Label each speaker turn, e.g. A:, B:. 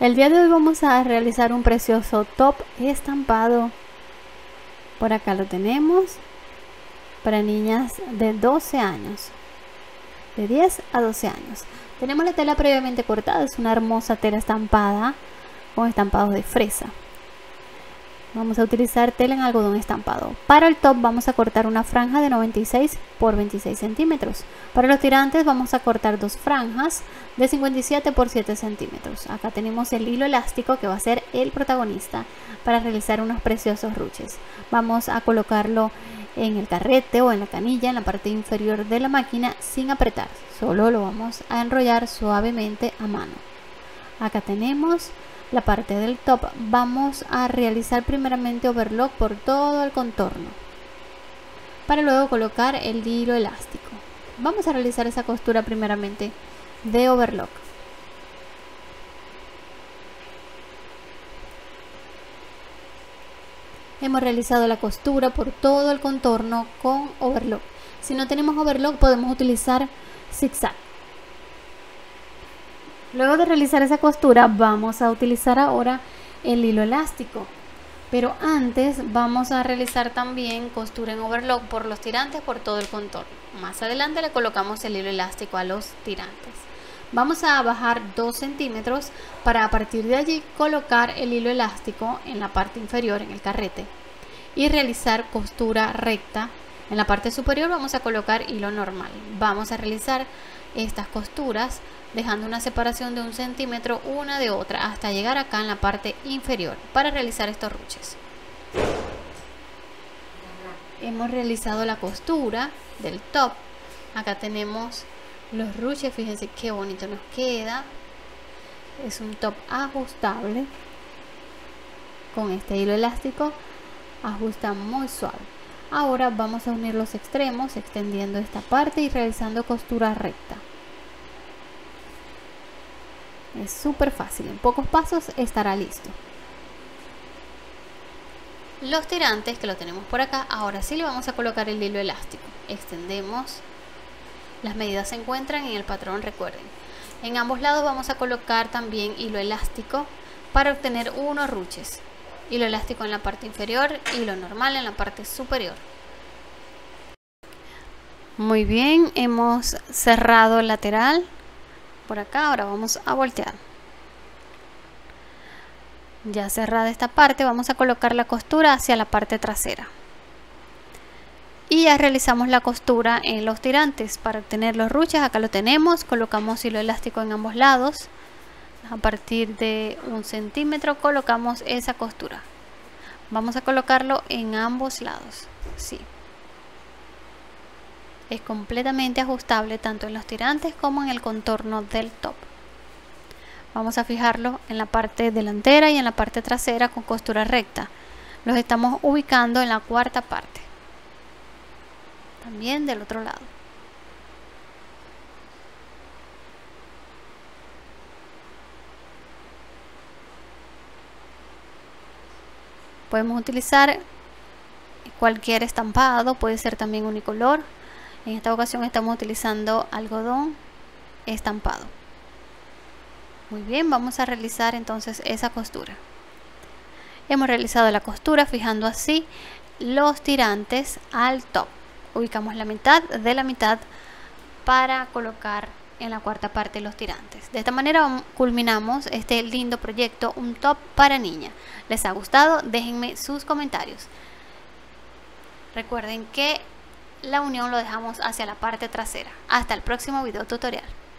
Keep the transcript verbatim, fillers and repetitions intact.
A: El día de hoy vamos a realizar un precioso top estampado. Por acá lo tenemos para niñas de doce años, de diez a doce años. Tenemos la tela previamente cortada, es una hermosa tela estampada con estampados de fresa. Vamos a utilizar tela en algodón estampado. Para el top vamos a cortar una franja de noventa y seis por veintiséis centímetros. Para los tirantes vamos a cortar dos franjas de cincuenta y siete por siete centímetros. Acá tenemos el hilo elástico que va a ser el protagonista para realizar unos preciosos ruches. Vamos a colocarlo en el carrete o en la canilla en la parte inferior de la máquina sin apretar. Solo lo vamos a enrollar suavemente a mano. Acá tenemos la parte del top. Vamos a realizar primeramente overlock por todo el contorno para luego colocar el hilo elástico. Vamos a realizar esa costura primeramente de overlock. Hemos realizado la costura por todo el contorno con overlock. Si no tenemos overlock podemos utilizar zigzag. Luego de realizar esa costura vamos a utilizar ahora el hilo elástico, pero antes vamos a realizar también costura en overlock por los tirantes por todo el contorno. Más adelante le colocamos el hilo elástico a los tirantes. Vamos a bajar dos centímetros para a partir de allí colocar el hilo elástico en la parte inferior, en el carrete, y realizar costura recta. En la parte superior vamos a colocar hilo normal. Vamos a realizar estas costuras dejando una separación de un centímetro una de otra hasta llegar acá en la parte inferior para realizar estos ruches. Hemos realizado la costura del top. Acá tenemos los ruches, fíjense qué bonito nos queda. Es un top ajustable con este hilo elástico, ajusta muy suave. Ahora vamos a unir los extremos extendiendo esta parte y realizando costura recta. Es súper fácil, en pocos pasos estará listo. Los tirantes que lo tenemos por acá, ahora sí le vamos a colocar el hilo elástico. Extendemos, las medidas se encuentran en el patrón, recuerden. En ambos lados vamos a colocar también hilo elástico para obtener unos ruches. Hilo elástico en la parte inferior, hilo normal en la parte superior. Muy bien, hemos cerrado el lateral. Por acá, ahora vamos a voltear. Ya cerrada esta parte, vamos a colocar la costura hacia la parte trasera. Y ya realizamos la costura en los tirantes para obtener los ruches. Acá lo tenemos, colocamos hilo elástico en ambos lados. A partir de un centímetro colocamos esa costura. Vamos a colocarlo en ambos lados. Sí. Es completamente ajustable tanto en los tirantes como en el contorno del top. Vamos a fijarlo en la parte delantera y en la parte trasera con costura recta. Los estamos ubicando en la cuarta parte. También del otro lado. Podemos utilizar cualquier estampado, puede ser también unicolor. En esta ocasión estamos utilizando algodón estampado. Muy bien, vamos a realizar entonces esa costura. Hemos realizado la costura fijando así los tirantes al top. Ubicamos la mitad de la mitad para colocar en la cuarta parte los tirantes. De esta manera culminamos este lindo proyecto, un top para niña. ¿Les ha gustado? Déjenme sus comentarios. Recuerden que la unión lo dejamos hacia la parte trasera. Hasta el próximo video tutorial.